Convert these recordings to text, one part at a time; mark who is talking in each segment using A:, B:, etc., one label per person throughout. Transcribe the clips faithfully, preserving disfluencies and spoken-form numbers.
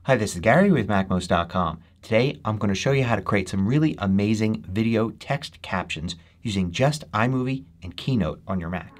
A: Hi, this is Gary with Mac most dot com. Today I'm going to show you how to create some really amazing video text captions using just iMovie and Keynote on your Mac.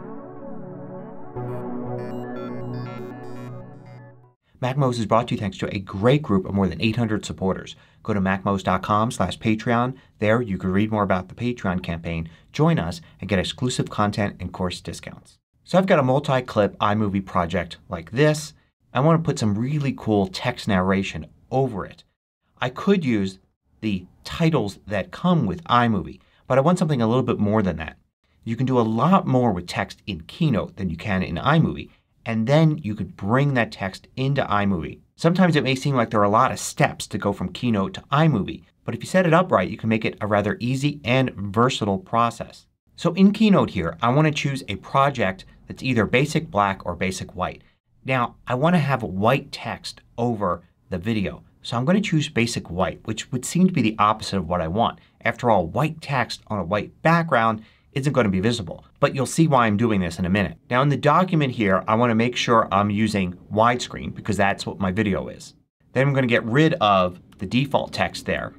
A: MacMost is brought to you thanks to a great group of more than eight hundred supporters. Go to Mac most dot com slash Patreon. There you can read more about the Patreon campaign, join us, and get exclusive content and course discounts. So I've got a multi-clip iMovie project like this. I want to put some really cool text narration over it. I could use the titles that come with iMovie, but I want something a little bit more than that. You can do a lot more with text in Keynote than you can in iMovie, and then you could bring that text into iMovie. Sometimes it may seem like there are a lot of steps to go from Keynote to iMovie, but if you set it up right you can make it a rather easy and versatile process. So in Keynote here I want to choose a project that's either basic black or basic white. Now I want to have white text over the video. So I'm going to choose basic white, which would seem to be the opposite of what I want. After all, white text on a white background isn't going to be visible. But you'll see why I'm doing this in a minute. Now in the document here I want to make sure I'm using widescreen because that's what my video is. Then I'm going to get rid of the default text there.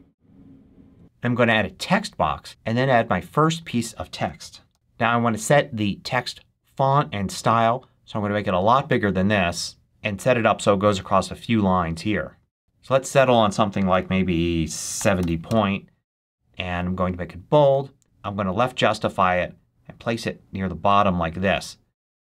A: I'm going to add a text box and then add my first piece of text. Now I want to set the text font and style. So I'm going to make it a lot bigger than this and set it up so it goes across a few lines here. So let's settle on something like maybe seventy point and I'm going to make it bold. I'm going to left justify it and place it near the bottom like this.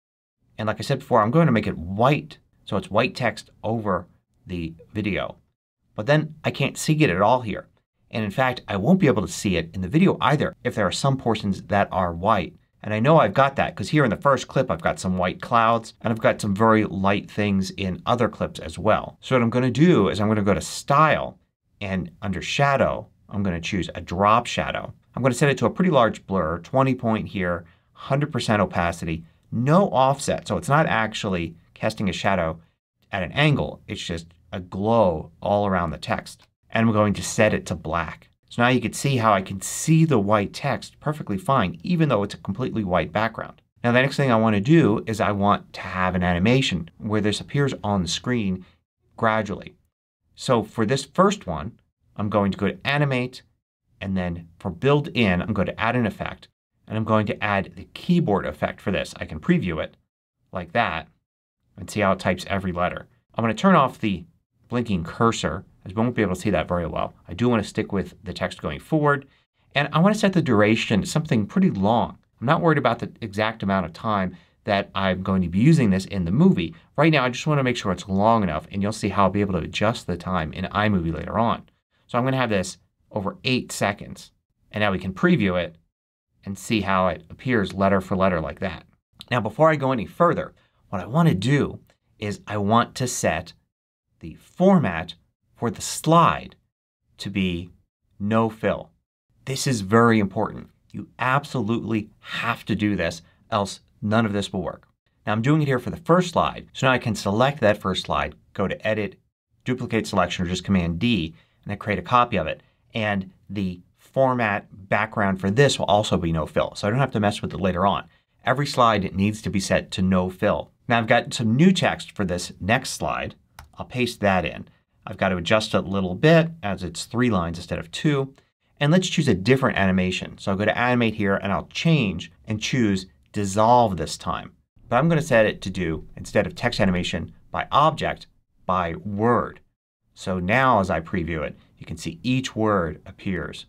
A: And like I said before I'm going to make it white so it's white text over the video. But then I can't see it at all here. And in fact I won't be able to see it in the video either if there are some portions that are white. And I know I've got that because here in the first clip I've got some white clouds and I've got some very light things in other clips as well. So what I'm going to do is I'm going to go to Style and under Shadow I'm going to choose a drop shadow. I'm going to set it to a pretty large blur, twenty point here, one hundred percent opacity, no offset. So it's not actually casting a shadow at an angle. It's just a glow all around the text. And I'm going to set it to black. So now you can see how I can see the white text perfectly fine even though it's a completely white background. Now the next thing I want to do is I want to have an animation where this appears on the screen gradually. So for this first one I'm going to go to Animate and then for Build In I'm going to add an effect and I'm going to add the keyboard effect for this. I can preview it like that and see how it types every letter. I'm going to turn off the blinking cursor as we won't be able to see that very well. I do want to stick with the text going forward and I want to set the duration to something pretty long. I'm not worried about the exact amount of time that I'm going to be using this in the movie. Right now I just want to make sure it's long enough and you'll see how I'll be able to adjust the time in iMovie later on. So I'm going to have this over eight seconds and now we can preview it and see how it appears letter for letter like that. Now before I go any further what I want to do is I want to set the format for the slide to be no fill. This is very important. You absolutely have to do this else none of this will work. Now I'm doing it here for the first slide. So now I can select that first slide, go to Edit, Duplicate Selection or just Command D and I create a copy of it. And the format background for this will also be no fill. So I don't have to mess with it later on. Every slide needs to be set to no fill. Now I've got some new text for this next slide. I'll paste that in. I've got to adjust it a little bit as it's three lines instead of two. And let's choose a different animation. So I'll go to Animate here and I'll change and choose Dissolve this time. But I'm going to set it to do, instead of text animation by object, by word. So now as I preview it you can see each word appears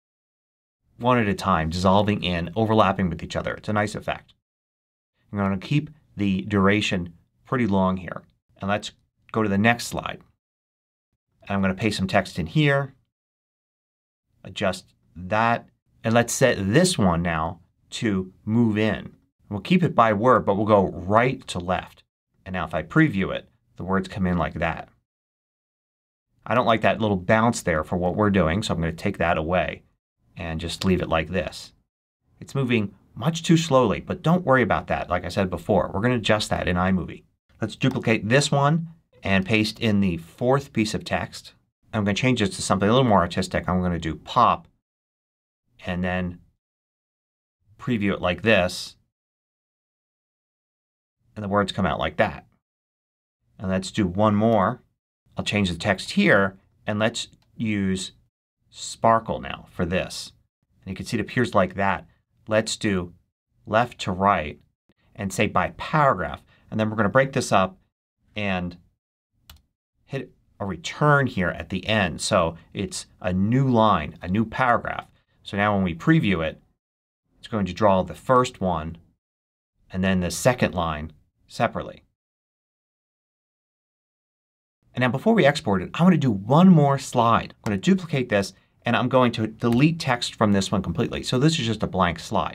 A: one at a time, dissolving in, overlapping with each other. It's a nice effect. I'm going to keep the duration pretty long here. And let's go to the next slide. And I'm going to paste some text in here. Adjust that. And let's set this one now to move in. We'll keep it by word but we'll go right to left. And now if I preview it the words come in like that. I don't like that little bounce there for what we're doing so I'm going to take that away and just leave it like this. It's moving much too slowly but don't worry about that. Like I said before we're going to adjust that in iMovie. Let's duplicate this one and paste in the fourth piece of text. I'm going to change this to something a little more artistic. I'm going to do pop and then preview it like this and the words come out like that. And let's do one more I'll change the text here and let's use sparkle now for this. And you can see it appears like that. Let's do left to right and say by paragraph. And then we're going to break this up and hit a return here at the end. So it's a new line, a new paragraph. So now when we preview it, it's going to draw the first one and then the second line separately. And now before we export it, I want to do one more slide. I'm going to duplicate this and I'm going to delete text from this one completely. So this is just a blank slide.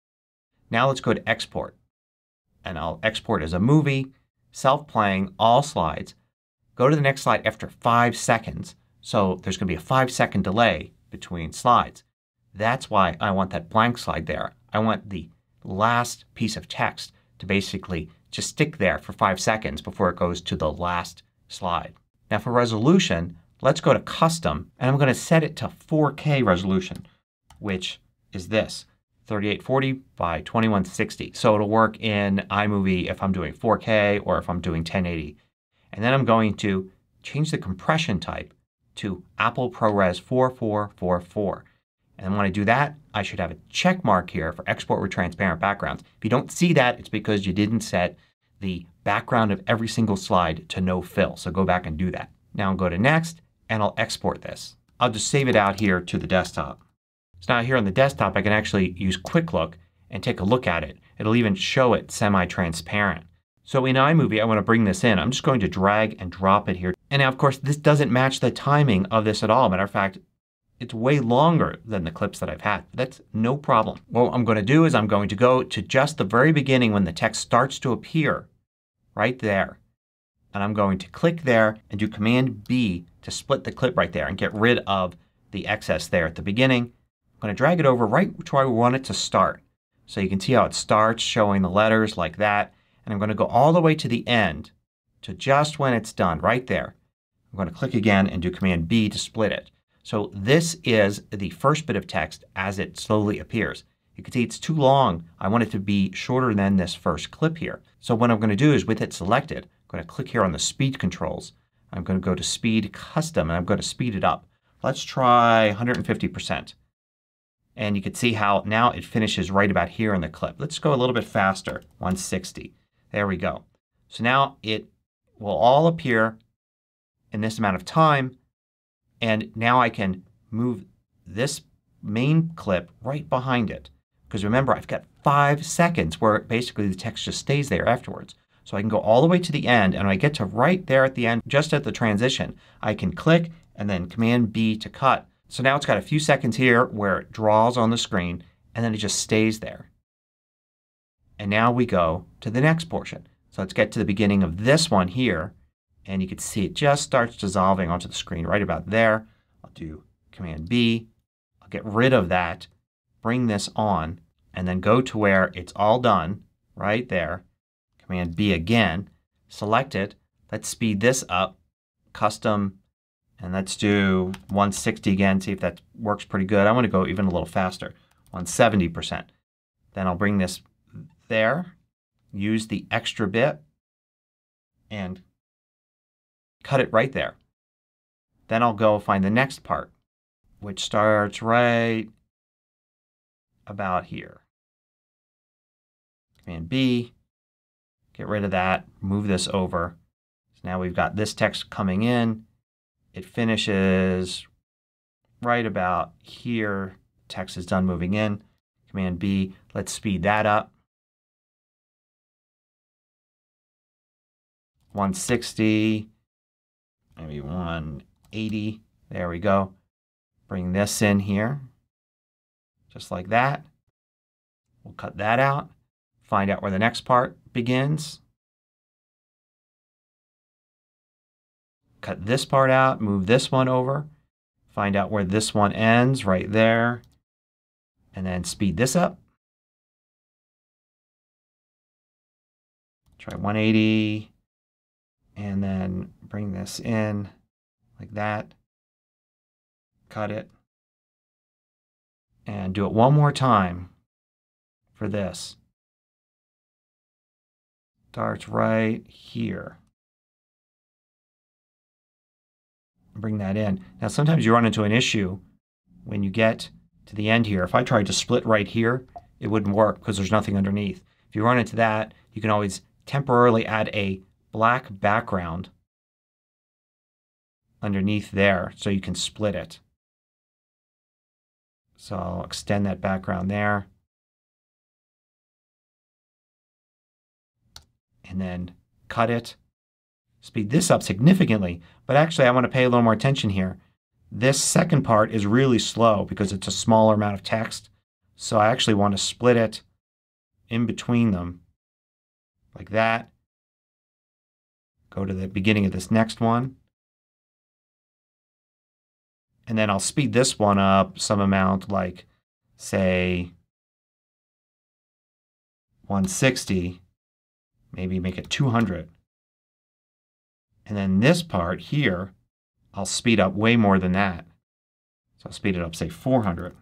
A: Now let's go to export. And I'll export as a movie, self-playing, all slides. Go to the next slide after five seconds. So there's going to be a five second delay between slides. That's why I want that blank slide there. I want the last piece of text to basically just stick there for five seconds before it goes to the last slide. Now for resolution, let's go to custom and I'm going to set it to four K resolution, which is this, thirty-eight forty by twenty-one sixty. So it'll work in iMovie if I'm doing four K or if I'm doing ten eighty. And then I'm going to change the compression type to Apple ProRes four four four four. And when I do that, I should have a check mark here for export with transparent backgrounds. If you don't see that, it's because you didn't set the background of every single slide to no fill. So go back and do that. Now I'll go to next and I'll export this. I'll just save it out here to the desktop. So now here on the desktop I can actually use Quick Look and take a look at it. It'll even show it semi-transparent. So in iMovie I want to bring this in. I'm just going to drag and drop it here. And now of course this doesn't match the timing of this at all. Matter of fact, it's way longer than the clips that I've had. That's no problem. What I'm going to do is I'm going to go to just the very beginning when the text starts to appear. Right there. And I'm going to click there and do Command B to split the clip right there and get rid of the excess there at the beginning. I'm going to drag it over right to where I want it to start. So you can see how it starts showing the letters like that. And I'm going to go all the way to the end to just when it's done right there. I'm going to click again and do Command B to split it. So this is the first bit of text as it slowly appears. You can see it's too long. I want it to be shorter than this first clip here. So what I'm going to do is with it selected, I'm going to click here on the speed controls. I'm going to go to speed custom and I'm going to speed it up. Let's try one hundred fifty percent. And you can see how now it finishes right about here in the clip. Let's go a little bit faster. one sixty. There we go. So now it will all appear in this amount of time. And now I can move this main clip right behind it. Because remember I've got five seconds where basically the text just stays there afterwards. So I can go all the way to the end and when I get to right there at the end, just at the transition, I can click and then Command B to cut. So now it's got a few seconds here where it draws on the screen and then it just stays there. And now we go to the next portion. So let's get to the beginning of this one here and you can see it just starts dissolving onto the screen right about there. I'll do Command B. I'll get rid of that. Bring this on and then go to where it's all done right there. Command B again. Select it. Let's speed this up. Custom. And let's do one sixty again. See if that works pretty good. I want to go even a little faster. one seventy percent. Then I'll bring this there. Use the extra bit. And cut it right there. Then I'll go find the next part. Which starts right about here. Command B. Get rid of that. Move this over. So now we've got this text coming in. It finishes right about here. Text is done moving in. Command B. Let's speed that up. one sixty. Maybe one eighty. There we go. Bring this in here. Just like that. We'll cut that out. Find out where the next part begins. Cut this part out. Move this one over. Find out where this one ends right there. And then speed this up. Try one eighty. And then bring this in like that. Cut it. And do it one more time for this. Starts right here. bring that in. Now sometimes you run into an issue when you get to the end here. If I tried to split right here, it wouldn't work because there's nothing underneath. If you run into that, you can always temporarily add a black background underneath there so you can split it. So I'll extend that background there. And then cut it. Speed this up significantly. But actually I want to pay a little more attention here. This second part is really slow because it's a smaller amount of text. So I actually want to split it in between them like that. Go to the beginning of this next one. And then I'll speed this one up some amount, like say one sixty. Maybe make it two hundred. And then this part here, I'll speed up way more than that. So I'll speed it up, say four hundred.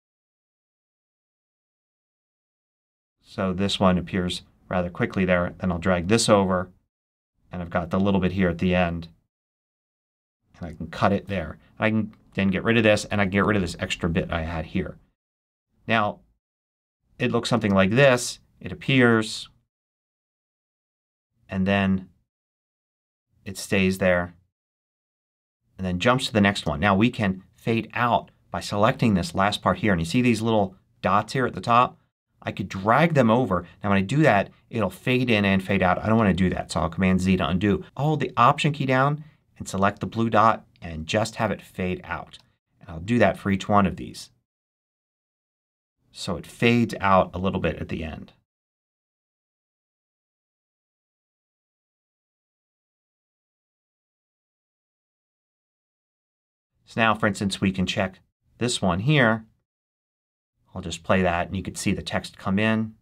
A: So this one appears rather quickly there. Then I'll drag this over, and I've got the little bit here at the end. And I can cut it there. I can then get rid of this, and I can get rid of this extra bit I had here. Now, it looks something like this. It appears, and then it stays there, and then jumps to the next one. Now we can fade out by selecting this last part here. And you see these little dots here at the top? I could drag them over. Now when I do that, it'll fade in and fade out. I don't want to do that, so I'll Command Z to undo. I'll hold the Option key down and select the blue dot and just have it fade out. And I'll do that for each one of these. So it fades out a little bit at the end. So now, for instance, we can check this one here. I'll just play that and you can see the text come in.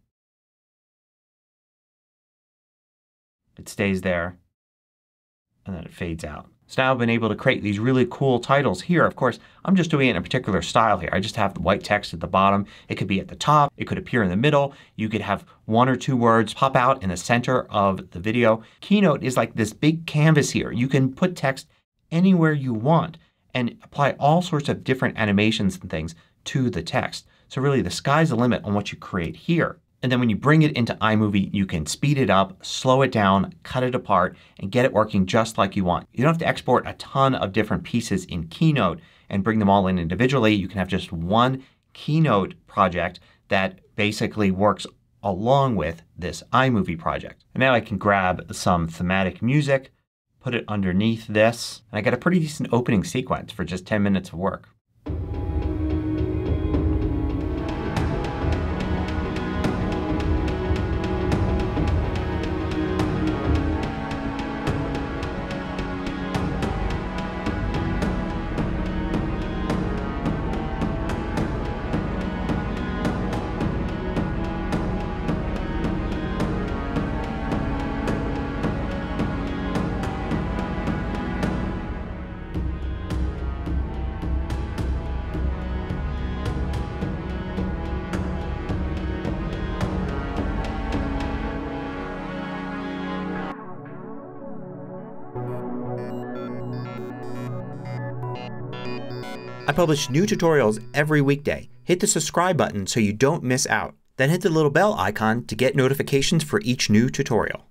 A: It stays there and then it fades out. So now I've been able to create these really cool titles here. Of course, I'm just doing it in a particular style here. I just have the white text at the bottom. It could be at the top. It could appear in the middle. You could have one or two words pop out in the center of the video. Keynote is like this big canvas here. You can put text anywhere you want and apply all sorts of different animations and things to the text. So really the sky's the limit on what you create here. And then when you bring it into iMovie, you can speed it up, slow it down, cut it apart, and get it working just like you want. You don't have to export a ton of different pieces in Keynote and bring them all in individually. You can have just one Keynote project that basically works along with this iMovie project. And now I can grab some thematic music, put it underneath this, and I get a pretty decent opening sequence for just ten minutes of work. I publish new tutorials every weekday. Hit the subscribe button so you don't miss out. Then hit the little bell icon to get notifications for each new tutorial.